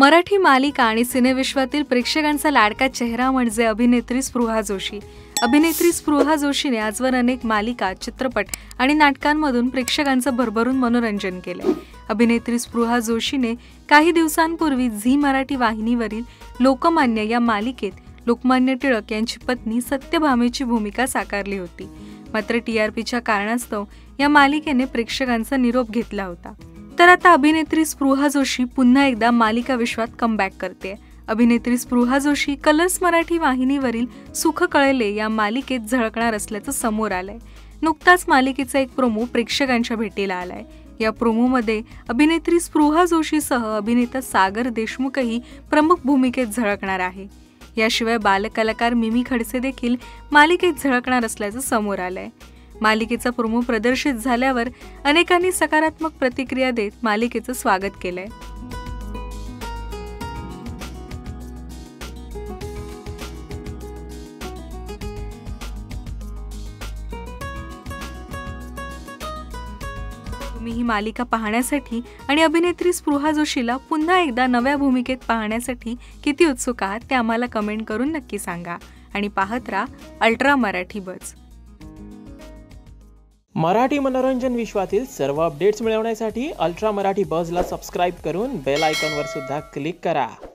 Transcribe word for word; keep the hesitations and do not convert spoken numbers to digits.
मराठी मालिका आणि सिनेविश्वातील प्रेक्षकांचा लाडका चेहरा म्हणजे अभिनेत्री स्पृहा जोशी। अभिनेत्री स्पृहा जोशीने आजवर अनेक मालिका, चित्रपट आणि नाटकांमधून प्रेक्षकांचं भरभरून मनोरंजन केलंय। अभिनेत्री स्पृहा जोशीने काही दिवसांपूर्वी झी मराठी वाहिनीवरील लोकमान्य या मालिकेत लोकमान्य टिळक यांची पत्नी सत्यभामेची भूमिका साकारली होती। मात्र टीआरपीच्या कारणास्तव या मालिकेने प्रेक्षकांचा निरोप घेतला होता। तर आता अभिनेत्री स्पृहा जोशी पुन्हा एकदा मालिका विश्वात कमबॅक करते। अभिनेत्री स्पृहा जोशी कलर्स मराठी वाहिनीवरील सुख कळले या मालिकेत झळकणार असल्याचं समोर आलंय। नुकताच मालिकेचा एक प्रोमो प्रेक्षकांच्या भेटीला आलाय। या प्रोमोमध्ये अभिनेत्री स्पृहा जोशीसह अभिनेता सागर देशमुखही प्रमुख भूमिकेत झळकणार आहे। याशिवाय बालकलाकार मिमी खडसे देखील मालिकेत झळकणार असल्याचं समोर आलंय। मालिकेचा प्रोमो प्रदर्शित झाल्यावर अनेकांनी सकारात्मक प्रतिक्रिया देत मालिकेचं स्वागत केलंय। तुम्ही ही मालिका पाहण्यासाठी आणि अभिनेत्री स्पृहा जोशीला पुन्हा एकदा नव्या भूमिकेत पाहण्यासाठी किती उत्सुक आहात ते आम्हाला कमेंट करून नक्की सांगा आणि पाहत राहा अल्ट्रा मराठी बज। मराठी मनोरंजन विश्वातील सर्व अपडेट्स मिळवण्यासाठी अल्ट्रा मराठी बजला सबस्क्राइब करून बेल आयकॉनवर सुद्धा क्लिक करा।